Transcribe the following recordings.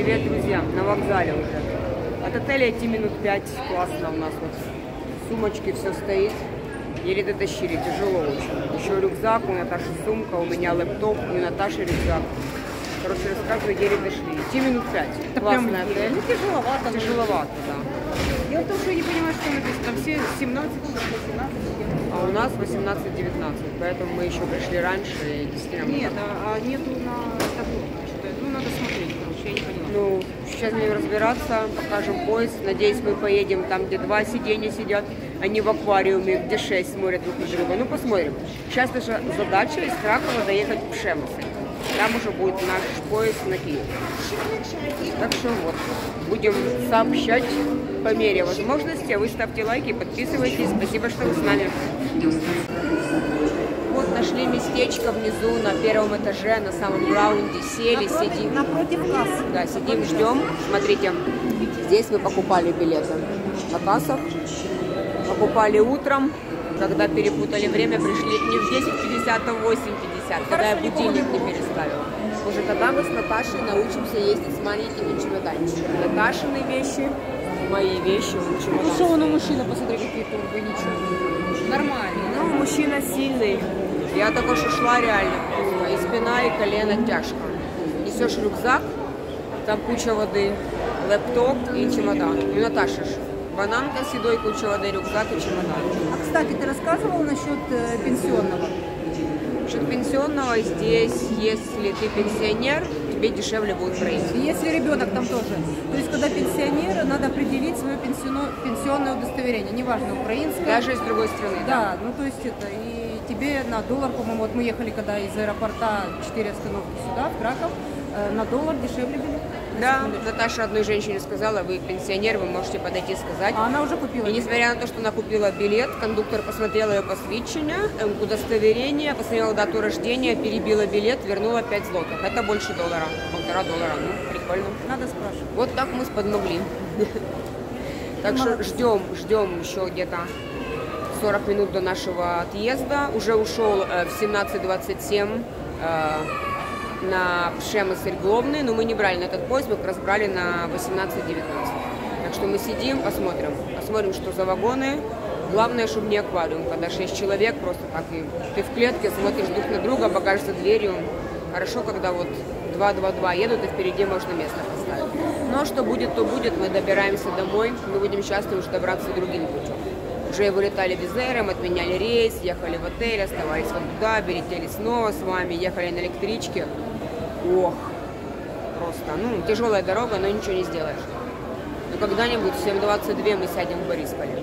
Привет, друзья, на вокзале уже. От отеля идти минут 5, классно у нас вот. Сумочки, все стоит. Еле дотащили, тяжело очень. Еще рюкзак, у Наташи сумка, у меня лэптоп, и у Наташи рюкзак. Короче, рассказываю, еле дошли. Идти минут 5. Это классный прям, отель. Ну, тяжеловато. Тяжеловато, да. Дело в том, что я не понимаю, что написано. Там все 17, 18. А у нас 18-19, поэтому мы еще пришли раньше и действительно... Нет, а нету на табло. Ну, надо смотреть, короче, я не поняла. Ну, сейчас будем разбираться, покажем поезд. Надеюсь, мы поедем там, где 2 сиденья сидят, а не в аквариуме, где 6 смотрят друг на друга. Ну, посмотрим. Сейчас наша задача из Кракова доехать в Пшемысль. Там уже будет наш поезд на Киев. Так что вот, будем сообщать по мере возможности. Вы ставьте лайки, подписывайтесь. Спасибо, что вы с нами. Вот нашли местечко внизу на первом этаже, на самом раунде. Сели, сидим. Напротив кассы. Да, сидим, ждем. Смотрите, здесь мы покупали билеты на кассах. Покупали утром, когда перепутали время, пришли не в 10:50, а в 8:50, когда я будильник не переставила. Уже тогда мы с Наташей научимся ездить с маленькими чемоданчиками. Наташины вещи, мои вещи, он чемодан. Ну, что он у мужчины, посмотри, какие турбы, ничего. Нормально. Ну, мужчина сильный. Я только что шла реально. И спина, и колено тяжко. Несешь рюкзак, там куча воды, лэптоп и чемодан. И Наташа ж. Бананка с едой, куча воды, рюкзак и чемодан. А, кстати, ты рассказывала насчет пенсионного? Насчет пенсионного здесь, если ты пенсионер, тебе дешевле будет проезд. Если ребенок там тоже. То есть, когда пенсионер, надо предъявить свое пенсионное удостоверение. Неважно, украинское. Даже из другой страны. Да, ну то есть это. И тебе на доллар, по-моему, вот мы ехали когда из аэропорта 4 остановки сюда, в Краков, на доллар дешевле были. Да, Наташа одной женщине сказала, вы пенсионер, вы можете подойти и сказать. А она уже купила. И несмотря на то, что она купила билет, кондуктор посмотрела ее посвящение, удостоверение, посмотрела дату рождения, перебила билет, вернула 5 злотых. Это больше доллара, $1,5. Ну, прикольно. Надо спрашивать. Вот так мы сподмогли. Так что ждем еще где-то 40 минут до нашего отъезда. Уже ушел в 17:27 на Пшемысль главный, но мы не брали на этот поезд, мы как раз брали на 18:19. Так что мы сидим, посмотрим, что за вагоны. Главное, чтобы не аквариум, когда 6 человек, просто так и ты в клетке, смотришь друг на друга, багаж за дверью. Хорошо, когда вот 2 едут, и впереди можно место поставить. Но что будет, то будет, мы добираемся домой, мы будем счастливы уже добраться другим путем. Уже вылетали Визером, отменяли рейс, ехали в отель, оставались вот туда, летели снова с вами, ехали на электричке. Ох, просто, ну, тяжелая дорога, но ничего не сделаешь. Но когда-нибудь в 7:22 мы сядем в Борисполе.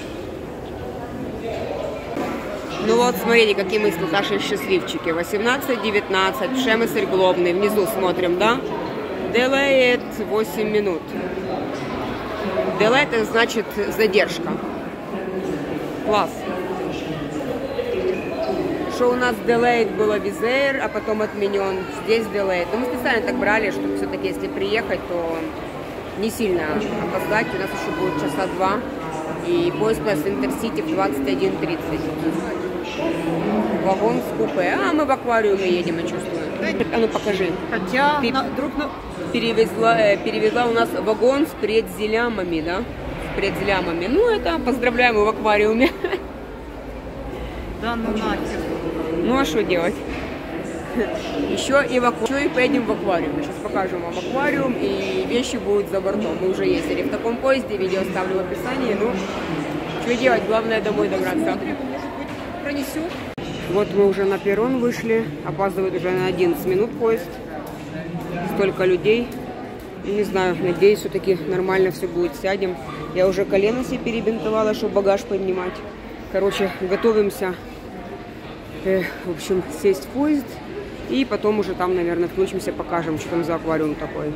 Ну вот, смотрите, какие мы с Наташей счастливчики. 18:19, Пшемысль главный, внизу смотрим, да? Delayed 8 минут. Delayed это значит задержка. Класс. Что у нас delayed было Визер, а потом отменен. Здесь delayed. Но мы специально так брали, чтобы все-таки, если приехать, то не сильно опоздать. У нас еще будет часа 2. И поезд у нас Интерсити в 21:30. Вагон с купе. А мы в аквариуме едем, я чувствую. А ну покажи. Хотя Ты перевезла у нас вагон с предзелямами, да? С предзелямами. Ну это поздравляем в аквариуме. Да, ну нафиг. Ну а что делать? Еще и поедем в аквариум. Сейчас покажем вам аквариум, и вещи будут за бортом. Мы уже ездили в таком поезде, видео оставлю в описании. Ну, что делать? Главное домой добраться. Пронесет. Вот мы уже на перрон вышли. Опаздывает уже на 11 минут поезд. Столько людей. Не знаю, надеюсь, все-таки нормально все будет. Сядем. Я уже колено себе перебинтовала, чтобы багаж поднимать. Короче, готовимся, в общем, сесть в поезд. И потом уже там, наверное, включимся, покажем, что там за аквариум такой.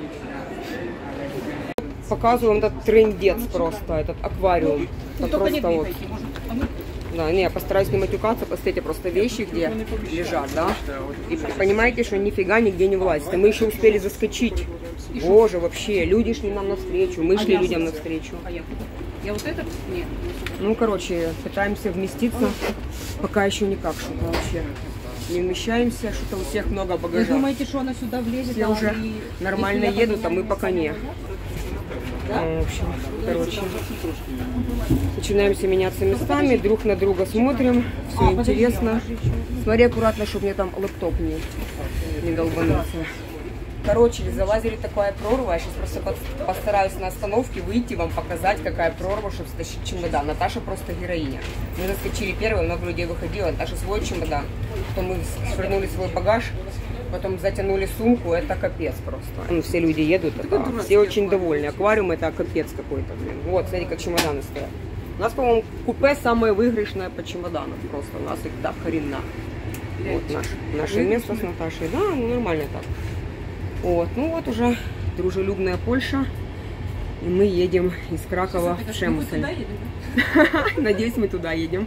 Показываю вам этот трындец просто, этот аквариум. Ну, Это только не просто вот. двигайте. Да, не, я постараюсь не матюкаться, посмотрите, просто вещи, где лежат, да. И понимаете, что нифига нигде не влазит. И мы еще успели заскочить. Боже, вообще, люди шли нам навстречу, мы шли людям навстречу. Я вот это? Нет. Ну, короче, пытаемся вместиться, пока еще никак, что-то вообще. не вмещаемся, что-то у всех много Вы багажа. думаете, что она сюда влезет? Все уже нормально едут, а мы пока не. В общем, короче, начинаемся меняться местами, друг на друга смотрим, все интересно. Смотри аккуратно, чтобы мне там лэптоп не долбанулся. Короче, залазили такая прорва, я сейчас просто постараюсь на остановке выйти, вам показать, какая прорва, чтобы стащить чемодан. Наташа просто героиня. Мы заскочили первым, много людей выходило, Наташа свой чемодан, потом мы свернули свой багаж, потом затянули сумку, это капец просто. Ну, все люди едут, все очень довольны. Аквариум это капец какой-то, блин. Вот, смотрите, как чемоданы стоят. У нас, по-моему, купе самое выигрышное по чемоданам, просто у нас их до хрена. Вот наше место с Наташей, да, ну нормально так. Вот, ну вот уже дружелюбная Польша, и мы едем из Кракова в Przemysl. Надеюсь, мы туда едем.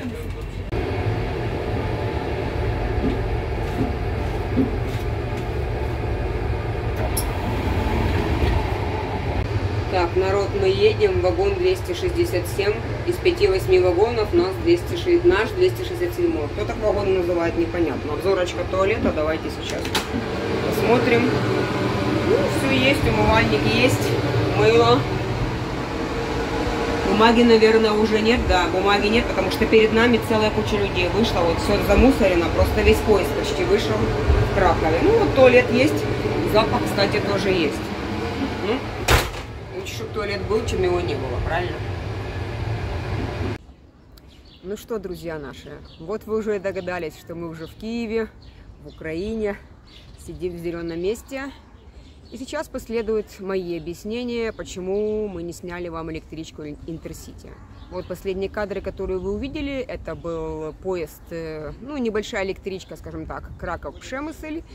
Так, народ, мы едем, вагон 267, из 5-8 вагонов нас 206, наш 267. Кто так вагон называет, непонятно. Обзорочка туалета, давайте сейчас посмотрим. Ну, все есть, умывальник есть, мыло. Бумаги, наверное, уже нет, да, бумаги нет, потому что перед нами целая куча людей вышла, вот все замусорено, просто весь поезд почти вышел в Кракове. Ну, вот туалет есть, запах, кстати, тоже есть. Лучше, чтобы туалет был, чем его не было, правильно? Ну что, друзья наши, вот вы уже догадались, что мы уже в Киеве, в Украине, сидим в зеленом месте. И сейчас последуют мои объяснения, почему мы не сняли вам электричку Интерсити. Вот последние кадры, которые вы увидели, это был поезд, ну, небольшая электричка, скажем так, Краков-Przemysl.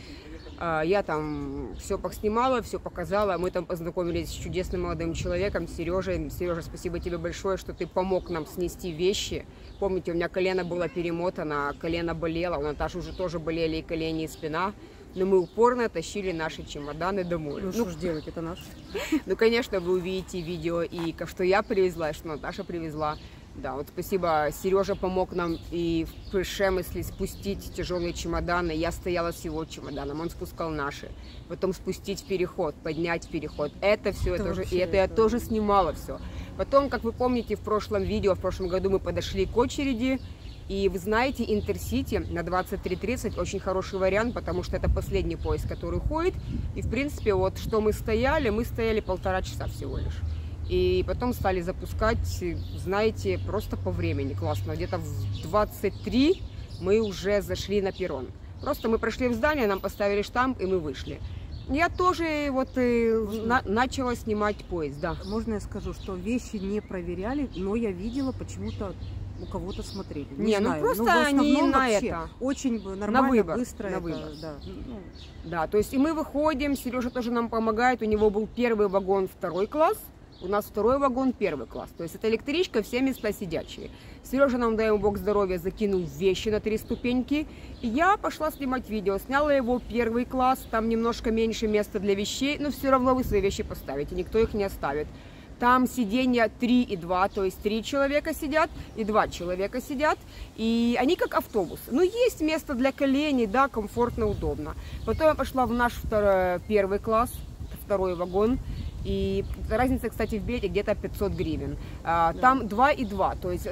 Я там все поснимала, все показала. Мы там познакомились с чудесным молодым человеком, Сережей. Сережа, спасибо тебе большое, что ты помог нам снести вещи. Помните, у меня колено было перемотано, колено болело, у Наташи уже тоже болели и колени, и спина. Но мы упорно тащили наши чемоданы домой. Ну что ж делать, это наш. Ну, конечно, вы увидите видео, и что я привезла, и что Наташа привезла. Да, вот спасибо, Сережа помог нам и в Przemysl спустить тяжелые чемоданы. Я стояла с его чемоданом, он спускал наши. Потом спустить переход, поднять переход. Это все, это я тоже снимала все. Потом, как вы помните, в прошлом видео, в прошлом году мы подошли к очереди. И вы знаете, Интерсити на 23:30 очень хороший вариант, потому что это последний поезд, который ходит. И, в принципе, вот что мы стояли 1,5 часа всего лишь. И потом стали запускать, знаете, просто по времени. Классно. Где-то в 23 мы уже зашли на перрон. Просто мы прошли в здание, нам поставили штамп, и мы вышли. Я тоже вот начала снимать поезд, да. Можно я скажу, что вещи не проверяли, но я видела почему-то... У кого-то смотрели. Не знаю. Ну просто но они на это. Очень нормально, на выбор, быстро. На выбор. Да. Да, то есть и мы выходим, Сережа тоже нам помогает, у него был первый вагон 2 класс, у нас 2 вагон 1 класс. То есть это электричка, все места сидячие. Сережа нам, дай ему бог здоровья, закинул вещи на 3 ступеньки. И я пошла снимать видео, сняла его 1 класс, там немножко меньше места для вещей, но все равно вы свои вещи поставите, никто их не оставит. Там сиденья 3 и 2, то есть 3 человека сидят и 2 человека сидят. И они как автобус. Ну, есть место для коленей, да, комфортно, удобно. Потом я пошла в наш 1 класс, 2 вагон. И разница, кстати, в билете где-то 500 гривен. Там 2 и 2, то есть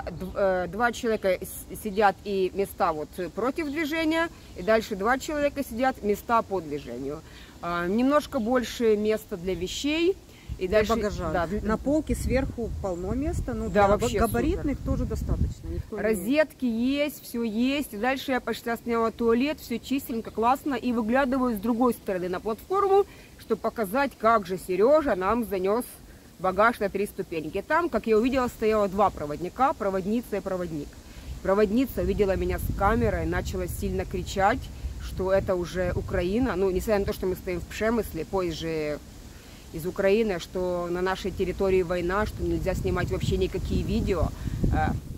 2 человека сидят и места вот против движения, и дальше 2 человека сидят, места по движению. Немножко больше места для вещей. И для дальше, багажа. Да, на полке сверху полно места, но да, для габаритных супер. Тоже достаточно. Розетки есть, все есть. И дальше я пошла, сняла туалет, все чистенько, классно. И выглядываю с другой стороны на платформу, чтобы показать, как же Сережа нам занес багаж на 3 ступеньки. Там, как я увидела, стояло 2 проводника, проводница и проводник. Проводница увидела меня с камерой, начала сильно кричать, что это уже Украина. Ну, несмотря на то, что мы стоим в Przemysl, поезд же из Украины, что на нашей территории война, что нельзя снимать вообще никакие видео.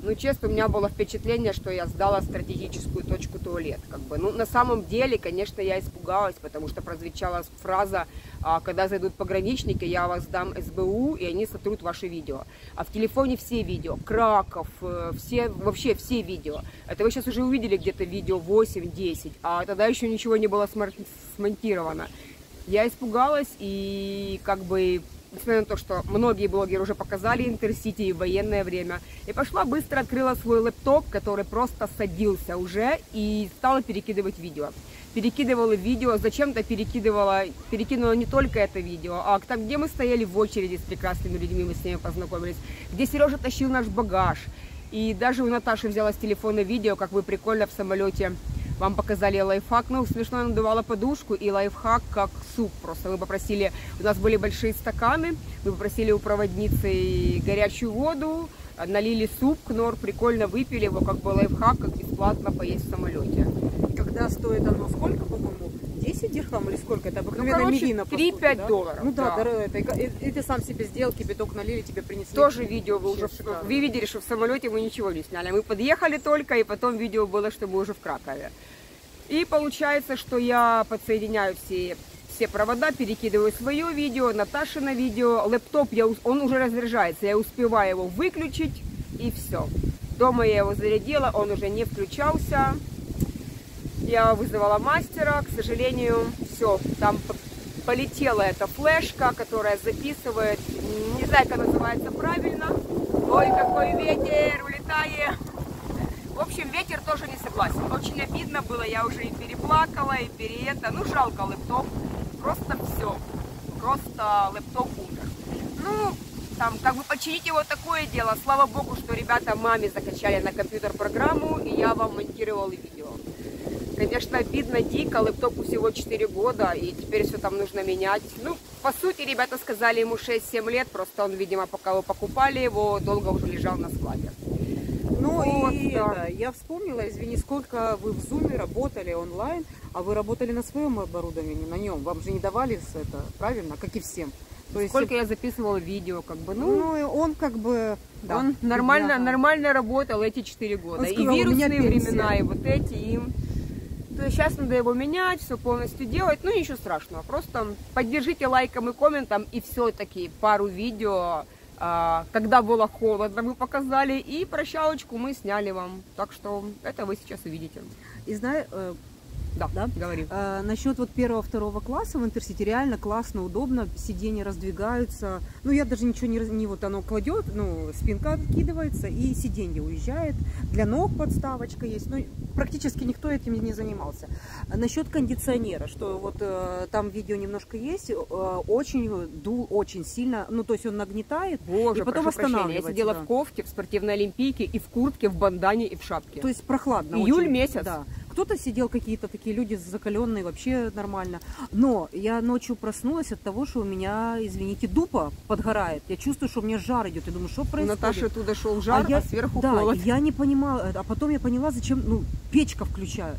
Ну, честно, у меня было впечатление, что я сдала стратегическую точку туалет. Как бы. Ну, на самом деле, конечно, я испугалась, потому что прозвучала фраза, когда зайдут пограничники, я вас дам СБУ, и они сотрут ваши видео. А в телефоне все видео, Краков, вообще все видео. Это вы сейчас уже увидели где-то видео 8-10, а тогда еще ничего не было смонтировано. Я испугалась, и как бы... Несмотря на то, что многие блогеры уже показали Интерсити и военное время. И пошла быстро, открыла свой лэптоп, который просто садился уже, и стала перекидывать видео. Перекидывала видео, зачем-то перекинула не только это видео, а там, где мы стояли в очереди с прекрасными людьми, мы с ними познакомились, где Сережа тащил наш багаж. И даже у Наташи взяла с телефона видео, как вы прикольно в самолете. Вам показали лайфхак, ну, смешно, я надувала подушку, и лайфхак как суп просто. Мы попросили, у нас были большие стаканы, мы попросили у проводницы горячую воду, налили суп, кнор, прикольно выпили его, как бы лайфхак, как бесплатно поесть в самолете. Когда стоит оно сколько, по-моему? 10 дирхам или сколько? Это обыкновенная мивина. 3-5 да? долларов. Ну да, да. И ты сам себе сделал, кипяток налили, тебе принесли. Тоже видео вы уже... Вы видели, что в самолете мы ничего не сняли. Мы подъехали только, и потом видео было, что мы уже в Кракове. И получается, что я подсоединяю все провода, перекидываю свое видео, Наташино видео. Лэптоп, он уже разряжается, я успеваю его выключить, и все. Дома я его зарядила, он уже не включался. Я вызывала мастера, к сожалению, все, там полетела эта флешка, которая записывает, не знаю, как называется правильно. Ой, какой ветер, улетает. В общем, ветер тоже не согласен. Очень обидно было, я уже и переплакала, и переета. Ну, жалко лэптоп, просто все, просто лэптоп умер. Ну, там, как бы починить его такое дело. Слава богу, что ребята маме закачали на компьютер программу, и я вам монтировала видео. Конечно, обидно, дико, лэптопу всего 4 года, и теперь все там нужно менять. Ну, по сути, ребята сказали ему 6-7 лет, просто он, видимо, пока вы покупали его, долго уже лежал на складе. Ну вот, и да. я вспомнила, извини, сколько вы в Зуме работали онлайн, а вы работали на своем оборудовании, на нем. Вам же не давали это, правильно, как и всем. То есть, сколько я записывала видео, как бы, ну и он как бы... Да, он нормально работал эти 4 года. Он сказал, и вирусные времена, и вот эти, и... То есть сейчас надо его менять, все полностью делать, ну ничего страшного. Просто поддержите лайком и комментом, и все-таки пару видео, когда было холодно, мы показали, и прощалочку мы сняли вам. Так что это вы сейчас увидите. И знаешь... Да, говори. Насчет вот 1-2 класса в Интерсити реально классно, удобно, сиденья раздвигаются. Ну, я даже ничего не вот оно кладет, ну, спинка откидывается и сиденье уезжает. Для ног подставочка есть. Ну, практически никто этим не занимался. Насчет кондиционера, что вот там видео немножко есть, очень дул, очень сильно, ну, то есть он нагнетает. Боже, и потом останавливается. Я сидела в кофте, в спортивной олимпийке, и в куртке, в бандане, и в шапке. То есть прохладно. Июль очень, месяц. Да. Кто-то сидел, какие-то такие люди закаленные, вообще нормально. Но я ночью проснулась от того, что у меня, извините, дупа подгорает. Я чувствую, что у меня жар идет. Я думаю, что происходит? У Наташи туда шел жар, а сверху холод. Я не понимала. А потом я поняла, зачем, ну, печка включаю.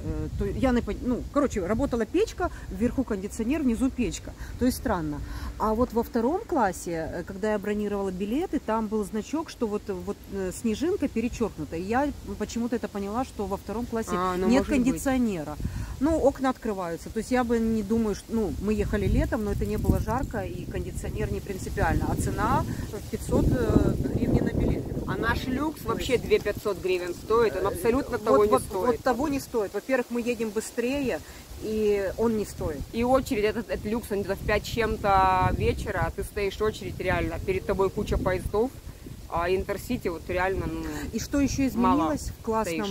Короче, работала печка, вверху кондиционер, внизу печка. То есть странно. А вот во 2 классе, когда я бронировала билеты, там был значок, что вот снежинка перечеркнута. И я почему-то это поняла, что во 2 классе нет кондиционера. Ну, окна открываются. То есть я бы не думаю, что... Ну, мы ехали летом, но это не было жарко, и кондиционер не принципиально. А цена 500 гривен на билет. А наш люкс вообще 2500 гривен стоит, он абсолютно того не стоит. Вот того не стоит. Во-первых, мы едем быстрее, и он не стоит. И очередь, этот люкс, он где-то в 5 чем-то вечера, а ты стоишь в очередь, реально, перед тобой куча поездов, а Интерсити вот реально, ну, и что еще изменилось в классном,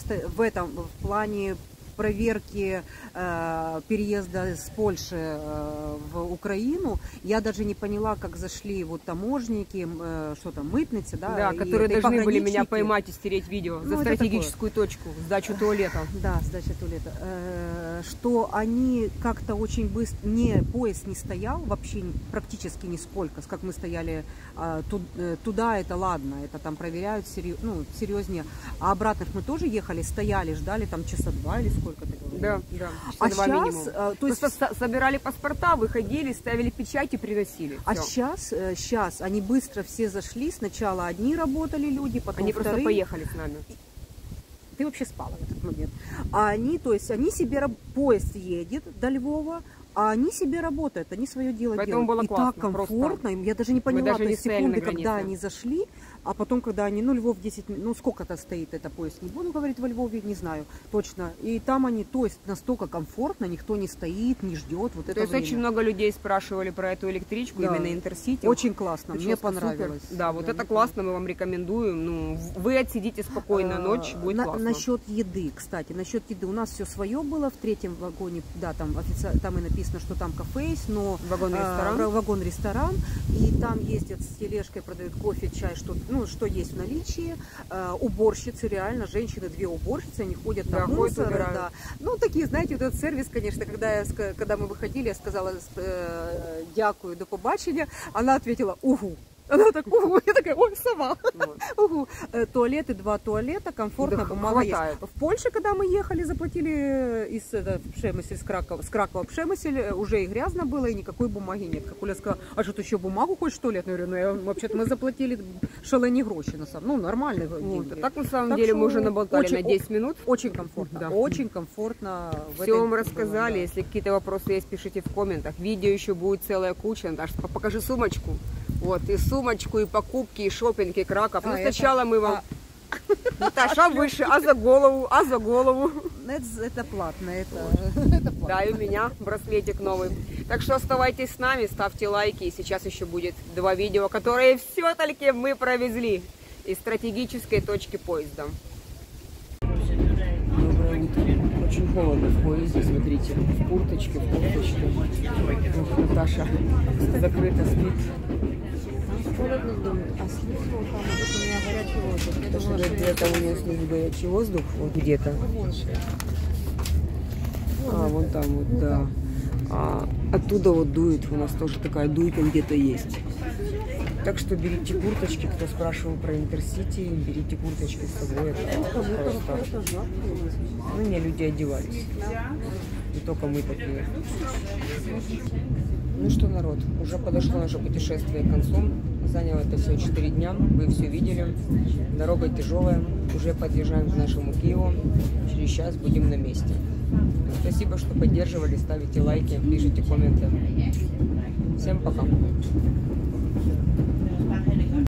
в плане проверки переезда с Польши в Украину, я даже не поняла, как зашли вот таможники, что там, мытницы, да, которые должны были меня поймать и стереть видео за стратегическую точку, сдачу туалета. Да, сдача туалета. Что они как-то очень быстро, поезд не стоял, вообще практически нисколько, как мы стояли туда, это ладно, это там проверяют серьезнее, а обратно мы тоже ехали, стояли, ждали там часа 2 или сколько. сколько ты говоришь? Да, да. А Часа 2 сейчас, минимум. то есть, Просто собирали паспорта, выходили, ставили печать и приносили. а Всё. сейчас они быстро все зашли. Сначала одни работали люди, потом Они просто вторые. поехали с нами. Ты вообще спала в этот момент. А они, то есть они себе, поезд едет до Львова, а они себе работают, они свое дело Поэтому делают. было И классно, так комфортно, им, я даже не поняла, даже то не есть стояли секунды, на когда границе. они зашли, а потом, когда они, Львов 10 минут, ну сколько-то стоит это поезд, не буду говорить во Львове, не знаю точно. И там они, то есть настолько комфортно, никто не стоит, не ждет вот это То есть время. очень много людей спрашивали про эту электричку, Да. именно Интерсити. Очень классно, мне Прическа понравилось. супер. Да, вот это мне классно, мы вам рекомендуем. Ну, вы отсидите спокойно ночь, будет классно. Насчет еды, кстати, насчет еды. У нас все свое было в третьем вагоне, да, там там и написано, что там кафе есть, но Вагон-ресторан. вагон-ресторан, и там ездят с тележкой, продают кофе, чай, что есть в наличии. Уборщицы, реально, женщины, 2 уборщицы, они ходят Да, на ходят, мусор, убирают. да. Ну, такие, знаете, вот этот сервис, конечно, когда мы выходили, я сказала дякую, до побачення, она ответила угу. Она так, угу, я такая, ой, сова. Вот. Угу. Туалеты, 2 туалета, комфортно, Да, бумага есть. хватает. В Польше, когда мы ехали, заплатили из Пшемысель, с Кракова в Пшемысель, уже и грязно было, и никакой бумаги нет. Как Оля сказала, а что, ты еще бумагу хочешь, что ли? Я говорю, вообще-то мы заплатили шалені гроши, на самом, нормальные деньги. Вот. Так, на самом Так деле, что мы уже наболтали очень- на 10 минут. Очень комфортно, Да. очень комфортно. в Все этой вам было, рассказали. да. Если какие-то вопросы есть, пишите в комментах. Видео еще будет целая куча. Наташа, покажи сумочку. Вот, и сумочку, и покупки, и шопинг, и Краков. Ну, это- сначала мы вам... Наташа, выше, а за голову, а за голову. Это платно, это платно. Да, и у меня браслетик новый. Так что оставайтесь с нами, ставьте лайки. И сейчас еще будет 2 видео, которые все-таки мы провезли из стратегической точки поезда. Доброе утро. Очень холодно в поезде, смотрите. В курточке, в курточке. Ух, Наташа закрыто спит. Холодно думаю, а снизу там вот у меня горячий воздух. Я Потому думала, что что где-то у нее снизу горячий воздух, вот где-то. А, вон там вот, да. А оттуда вот дует, у нас тоже такая дуйка где-то есть. Так что берите курточки, кто спрашивал про Интерсити, берите курточки с собой. Это просто... Ну, не, люди одевались. Не только мы такие. Ну что, народ, уже подошло наше путешествие к концу. Заняло это все 4 дня, вы все видели. Дорога тяжелая, уже подъезжаем к нашему Киеву. Через час будем на месте. Спасибо, что поддерживали, ставите лайки, пишите комменты. Всем пока.